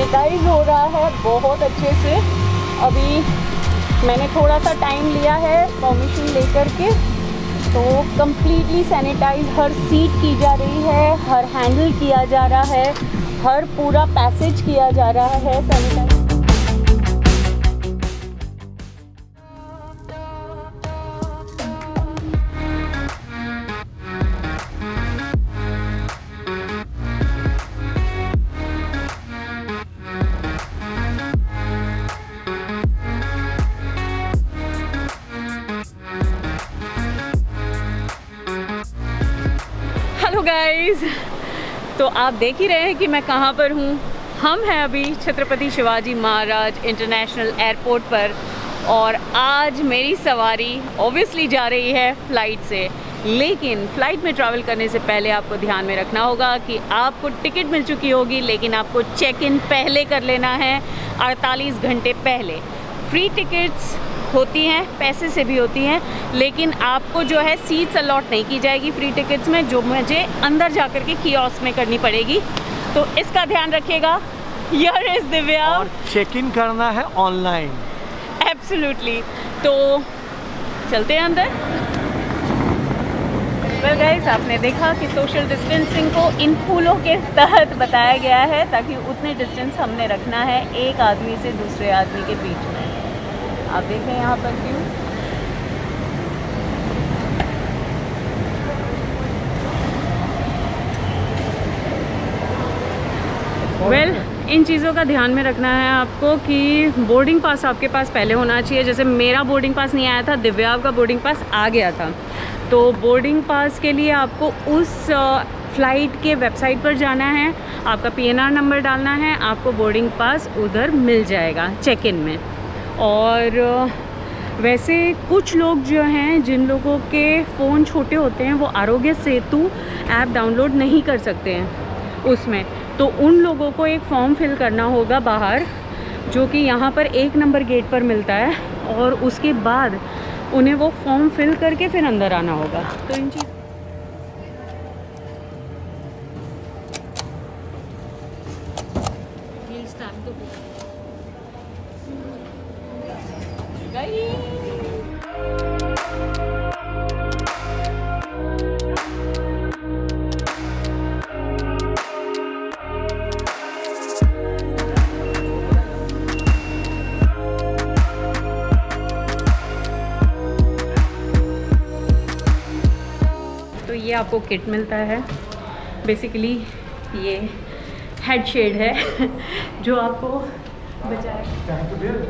Sanitise हो रहा है बहुत अच्छे से। अभी मैंने थोड़ा सा टाइम लिया है परमिशन लेकर के, तो कम्प्लीटली सैनिटाइज हर सीट की जा रही है, हर हैंडल किया जा रहा है, हर पूरा पैसेज किया जा रहा है सैनिटाइज। हेलो गाइस, तो आप देख ही रहे हैं कि मैं कहाँ पर हूँ। हम हैं अभी छत्रपति शिवाजी महाराज इंटरनेशनल एयरपोर्ट पर, और आज मेरी सवारी ऑब्वियसली जा रही है फ़्लाइट से। लेकिन फ़्लाइट में ट्रैवल करने से पहले आपको ध्यान में रखना होगा कि आपको टिकट मिल चुकी होगी, लेकिन आपको चेक इन पहले कर लेना है, 48 घंटे पहले। फ्री टिकट्स होती हैं, पैसे से भी होती हैं, लेकिन आपको जो है सीट्स अलॉट नहीं की जाएगी फ्री टिकट्स में, जो मुझे अंदर जाकर के कियोस्क में करनी पड़ेगी। तो इसका ध्यान रखिएगा। Here is Divya. और चेक इन करना है ऑनलाइन। एब्सोल्युटली। तो चलते हैं अंदर। वेल गाइस, आपने देखा कि सोशल डिस्टेंसिंग को इन फूलों के तहत बताया गया है, ताकि उतने डिस्टेंस हमने रखना है एक आदमी से दूसरे आदमी के बीच में। आप देखें यहाँ पर व्यू। वेल, इन चीज़ों का ध्यान में रखना है आपको कि बोर्डिंग पास आपके पास पहले होना चाहिए। जैसे मेरा बोर्डिंग पास नहीं आया था, दिव्या का बोर्डिंग पास आ गया था। तो बोर्डिंग पास के लिए आपको उस फ़्लाइट के वेबसाइट पर जाना है, आपका PNR नंबर डालना है, आपको बोर्डिंग पास उधर मिल जाएगा चेक इन में। और वैसे कुछ लोग जो हैं, जिन लोगों के फ़ोन छोटे होते हैं, वो आरोग्य सेतु ऐप डाउनलोड नहीं कर सकते हैं उसमें। तो उन लोगों को एक फॉर्म फिल करना होगा बाहर, जो कि यहाँ पर 1 नंबर गेट पर मिलता है, और उसके बाद उन्हें वो फॉर्म फिल करके फिर अंदर आना होगा। तो इन चीज़ ये आपको किट मिलता है। बेसिकली ये हेड शेड है जो आपको बचाएगा।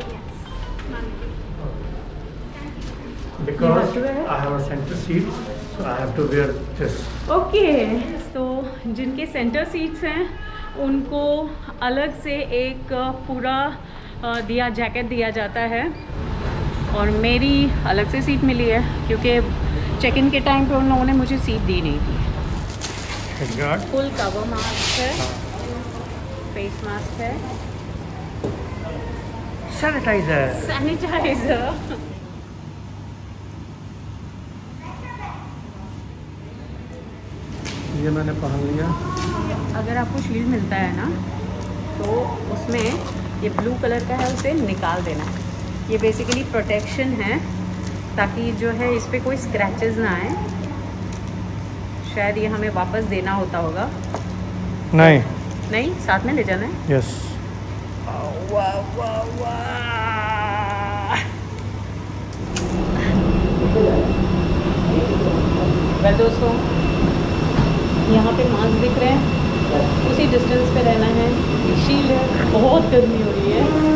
Because I have a center seat, so I have to wear this. Okay, तो जिनके सेंटर सीट्स हैं उनको अलग से एक पूरा जैकेट दिया जाता है, और मेरी अलग से सीट मिली है क्योंकि चेक इन के टाइम पे उन लोगों ने मुझे सीट दी नहीं थी। फुल कवर मास्क है, फेस मास्क है, सैनिटाइजर। ये मैंने पहन लिया। अगर आपको शील्ड मिलता है ना, तो उसमें ये ब्लू कलर का है, उसे निकाल देना। ये बेसिकली प्रोटेक्शन है, ताकि जो है इस पे कोई स्क्रैचेस ना आए। शायद ये हमें वापस देना होता होगा। नहीं, साथ में ले जाना है। यस। वाह वाह वाह। वेल दोस्तों, यहाँ पे मास्क दिख रहे हैं, उसी डिस्टेंस पे रहना है। ये शील्ड है, बहुत गर्मी हो रही है।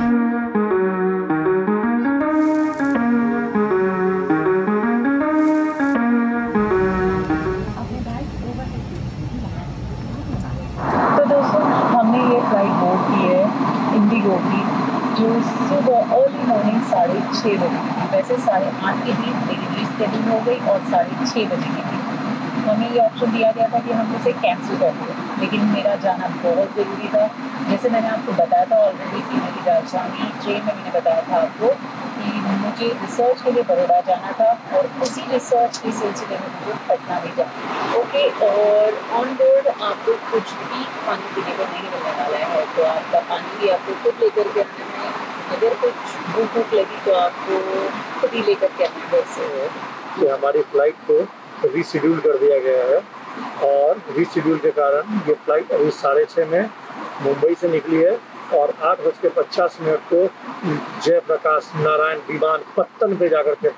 इंडिगो की, जो सुबह अर्ली मॉर्निंग 6:30 बजे की, वैसे 8:30 की थी, मेरी स्केड्यूल हो गई और 6:30 बजे की थी। तो हमें ये ऑप्शन दिया गया था कि हम उसे कैंसिल कर दें, लेकिन मेरा जाना बहुत ज़रूरी था। जैसे मैंने आपको बताया था ऑलरेडी कि मेरी राजधानी ट्रेन में मैंने बताया था आपको कि मुझे मुझे रिसर्च के लिए बड़ौदा जाना था और उसी रिसर्च के सिलसिले में मुझे पटना भी जाना। ओके, और ऑन बोर्ड आपको कुछ भी पानी पीने को नहीं मिलने वाला है, तो आपका पानी भी आपको खुद लेकर के आना है। अगर कुछ भूख लगी तो आपको खुद ही लेकर के आना है। कि हमारी फ़्लाइट को रीशेड्यूल कर दिया गया है और रीशेड्यूल के कारण ये फ़्लाइट अभी 6:30 में मुंबई से निकली है और 8:50 को जयप्रकाश नारायण विमानपत्तन पे जाकर के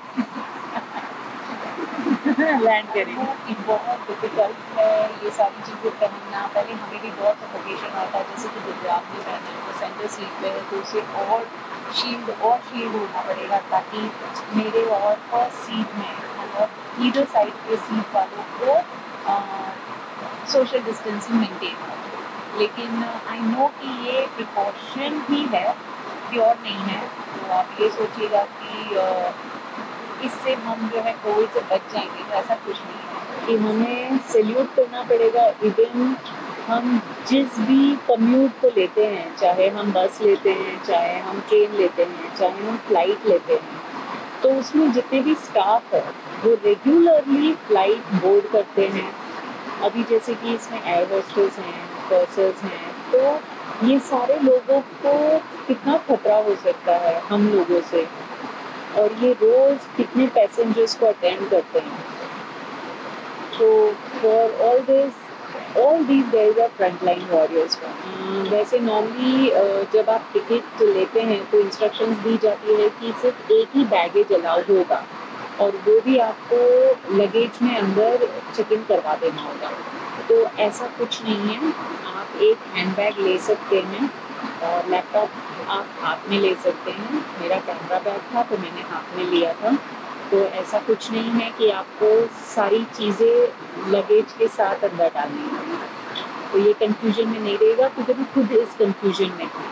लैंड करेंगे। बहुत डिफिकल्ट है ये सारी चीज़ें पहनना। पहले हमें भी बहुत सफोकेशन आता है, जैसे कि दिव्यांग भी पहनना है तो सेंटर सीट पे है तो उसे और शील्ड होना पड़ेगा ताकि मेरे और फर्स्ट सीट में मतलब ईदर साइड के सीट वालों को सोशल डिस्टेंसिंग मेंटेन हो। लेकिन आई नो कि ये प्रिकॉशन ही है, प्योर नहीं है। तो आप ये सोचिएगा कि इससे हम जो है कोविड से बच जाएंगे, तो ऐसा कुछ नहीं है कि हमें सैल्यूट करना पड़ेगा। इवन हम जिस भी कम्यूट को लेते हैं, चाहे हम बस लेते हैं, चाहे हम ट्रेन लेते हैं, चाहे हम फ्लाइट लेते हैं, तो उसमें जितने भी स्टाफ है वो रेगुलरली फ्लाइट बोर्ड करते हैं। अभी जैसे कि इसमें एयर होस्टेस हैं, पर्सर्स हैं, तो ये सारे लोगों को कितना खतरा हो सकता है हम लोगों से, और ये रोज़ कितने पैसेंजर्स को अटेंड करते हैं। तो for all these there are frontline warriors. वैसे नॉर्मली जब आप टिकट लेते हैं तो इंस्ट्रक्शंस दी जाती है कि सिर्फ एक ही बैगेज अलाउ होगा और वो भी आपको लगेज में अंदर चेक इन करवा देना होगा। तो ऐसा कुछ नहीं है, आप एक हैंडबैग ले सकते हैं और लैपटॉप आप हाथ में ले सकते हैं। मेरा कैमरा बैग था तो मैंने हाथ में लिया था। तो ऐसा कुछ नहीं है कि आपको सारी चीज़ें लगेज के साथ अंदर डालनी है। तो ये कंफ्यूजन में नहीं रहेगा क्योंकि मैं खुद इस कंफ्यूजन में थी।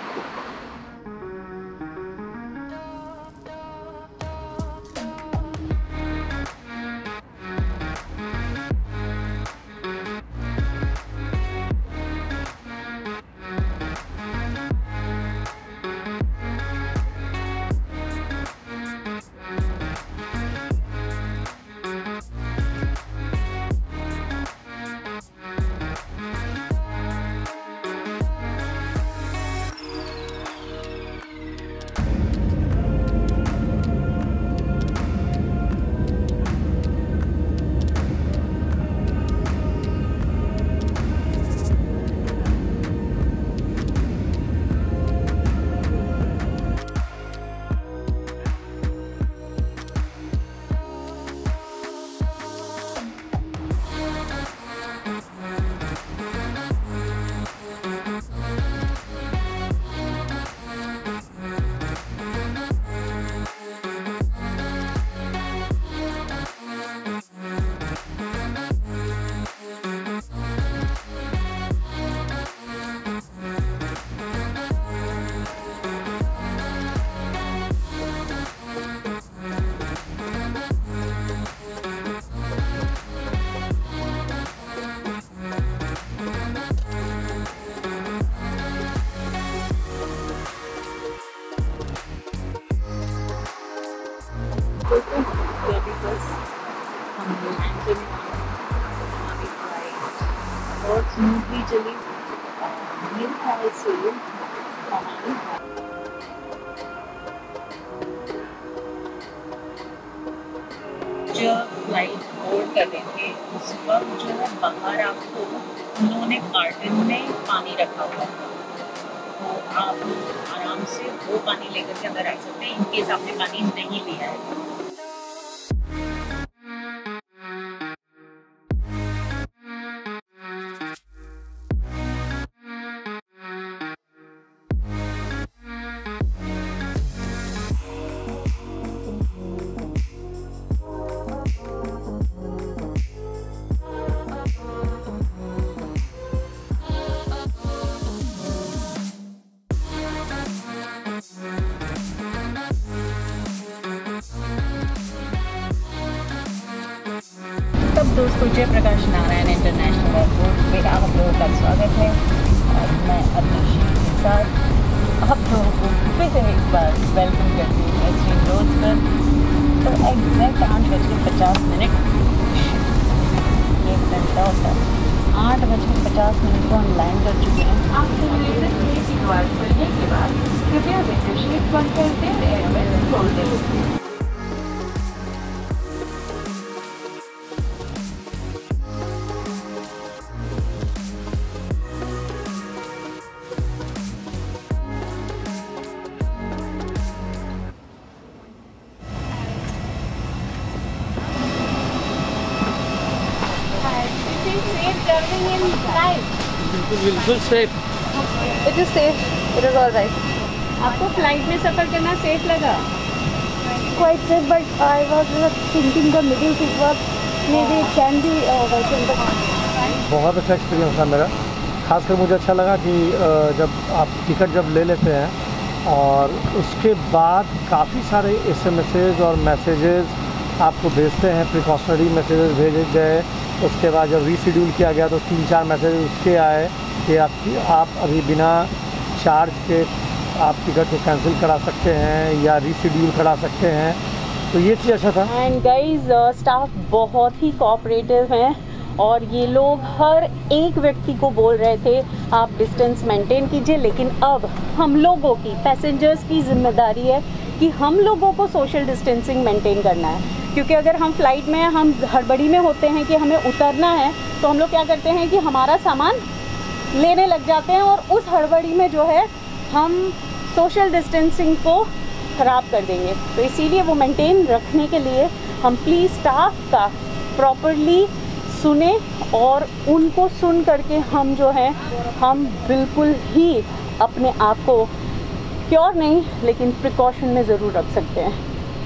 बहुत स्मूथली चली। मेरे ख्याल से हमारी जब फ्लाइट बोर्ड कर रहे थे उस वक्त जो है बाहर आपको उन्होंने कार्टन में पानी रखा हुआ था, तो आप आराम से वो पानी लेकर के अंदर आ सकते हैं इनकेस आपने पानी नहीं लिया है। तब दोस्तों जयप्रकाश नारायण इंटरनेशनल एयरपोर्ट पे आप लोगों का स्वागत है और मैं अपनी शीट के साथ आप लोगों को फिर एक बार वेलकम करती हूँ एचवी रोड पर। तो एग्जैक्ट 8:50 1 घंटा होता है। 8:50 को हम लैंड कर चुके हैं। आपसे निवेदन है कि द्वार खुलने के बाद कृपया विंडो शीट बंद कर दें और एयरबैग खोल दें। बिल्कुल safe. It is safe. It is all right. आपको फ्लाइट में सफ़र करना सेफ लगा? Quite safe, but I was thinking the middle seat was maybe it can be working, but बहुत अच्छा एक्सपीरियंस था मेरा। खासकर मुझे अच्छा लगा कि जब आप टिकट जब ले लेते हैं और उसके बाद काफ़ी सारे SMS और मैसेजेस आपको भेजते हैं, प्रिकॉशनरी मैसेजेस भेजे गए। उसके बाद जब रीशेड्यूल किया गया तो 3-4 मैसेज उसके आए कि आप अभी बिना चार्ज के आप टिकट को कैंसिल करा सकते हैं या रीशेड्यूल करा सकते हैं, तो ये चीज़ अच्छा था। एंड गाइज स्टाफ बहुत ही कोऑपरेटिव हैं और ये लोग हर एक व्यक्ति को बोल रहे थे आप डिस्टेंस मेंटेन कीजिए, लेकिन अब हम लोगों की, पैसेंजर्स की जिम्मेदारी है कि हम लोगों को सोशल डिस्टेंसिंग मेंटेन करना है। क्योंकि अगर हम फ्लाइट में हम हड़बड़ी में होते हैं कि हमें उतरना है, तो हम लोग क्या करते हैं कि हमारा सामान लेने लग जाते हैं और उस हड़बड़ी में जो है हम सोशल डिस्टेंसिंग को ख़राब कर देंगे। तो इसीलिए वो मेंटेन रखने के लिए हम प्लीज़ स्टाफ का प्रॉपरली सुने और उनको सुन करके हम जो है हम बिल्कुल ही अपने आप को क्योर नहीं लेकिन प्रिकॉशन में ज़रूर रख सकते हैं।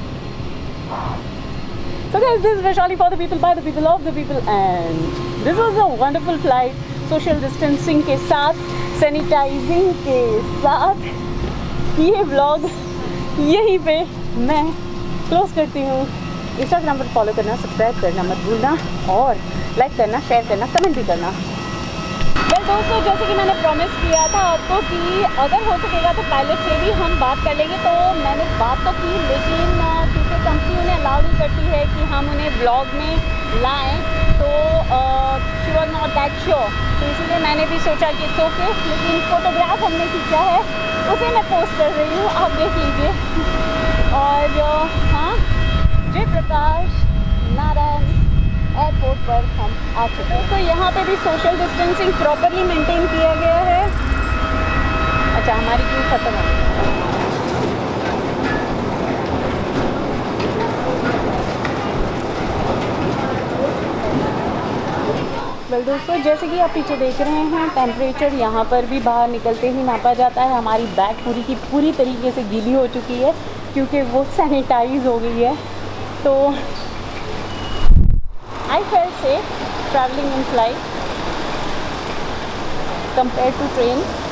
So guys, this is Vaishali for the people, by the people, of the people, and this was a wonderful flight. Social distancing के साथ, सैनिटाइजिंग के साथ ये व्लॉग यहीं पे मैं क्लोज करती हूँ। इंस्टाग्राम पर फॉलो करना, सब्सक्राइब करना मत भूलना और लाइक करना, शेयर करना, कमेंट भी करना। दोस्तों, जैसे कि मैंने प्रॉमिस किया था आपको कि अगर हो सकेगा तो पायलट से भी हम बात कर लेंगे, तो मैंने बात तो की, लेकिन क्योंकि कंपनी उन्हें अलाउ नहीं करती है कि हम उन्हें ब्लॉग में लाएं, तो she was not that sure, तो इसलिए मैंने भी सोचा कि इट्स ओके। लेकिन फ़ोटोग्राफ हमने खींचा है, उसे मैं पोस्ट कर रही हूँ, आप देख लीजिए। और हाँ, जयप्रकाश नारायण एयरपोर्ट पर हम आ चुके हैं। तो यहाँ पे भी सोशल डिस्टेंसिंग प्रॉपरली मेंटेन किया गया है। अच्छा, हमारी क्यू ख़त्म हो गई। वेल दोस्तों, जैसे कि आप पीछे देख रहे हैं, टेम्परेचर यहाँ पर भी बाहर निकलते ही नापा जाता है। हमारी बैग पूरी की पूरी तरीके से गीली हो चुकी है क्योंकि वो सैनिटाइज हो गई है। तो I felt safe traveling in flight compared to train.